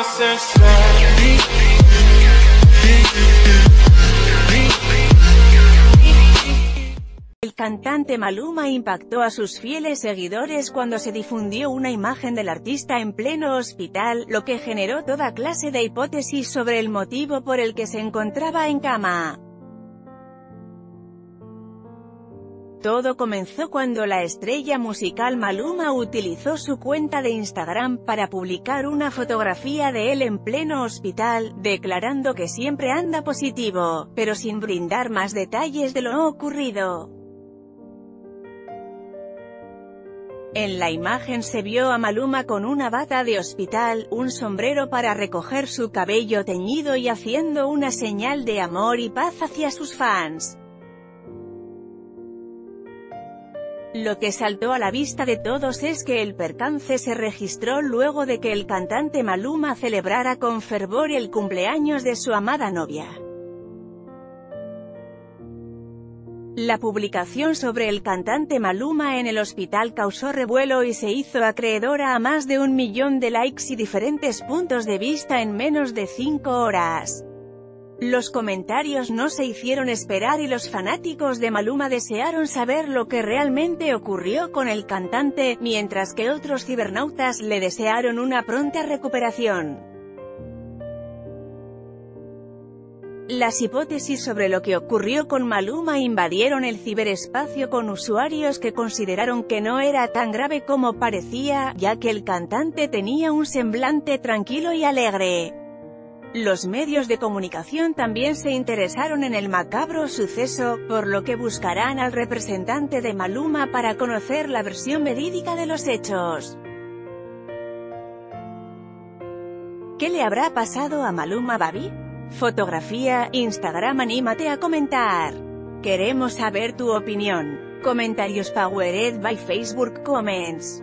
El cantante Maluma impactó a sus fieles seguidores cuando se difundió una imagen del artista en pleno hospital, lo que generó toda clase de hipótesis sobre el motivo por el que se encontraba en cama. Todo comenzó cuando la estrella musical Maluma utilizó su cuenta de Instagram para publicar una fotografía de él en pleno hospital, declarando que siempre anda positivo, pero sin brindar más detalles de lo ocurrido. En la imagen se vio a Maluma con una bata de hospital, un sombrero para recoger su cabello teñido y haciendo una señal de amor y paz hacia sus fans. Lo que saltó a la vista de todos es que el percance se registró luego de que el cantante Maluma celebrara con fervor el cumpleaños de su amada novia. La publicación sobre el cantante Maluma en el hospital causó revuelo y se hizo acreedora a más de 1 millón de likes y diferentes puntos de vista en menos de 5 horas. Los comentarios no se hicieron esperar y los fanáticos de Maluma desearon saber lo que realmente ocurrió con el cantante, mientras que otros cibernautas le desearon una pronta recuperación. Las hipótesis sobre lo que ocurrió con Maluma invadieron el ciberespacio con usuarios que consideraron que no era tan grave como parecía, ya que el cantante tenía un semblante tranquilo y alegre. Los medios de comunicación también se interesaron en el macabro suceso, por lo que buscarán al representante de Maluma para conocer la versión verídica de los hechos. ¿Qué le habrá pasado a Maluma Baby? Fotografía, Instagram. Anímate a comentar. Queremos saber tu opinión. Comentarios powered by Facebook Comments.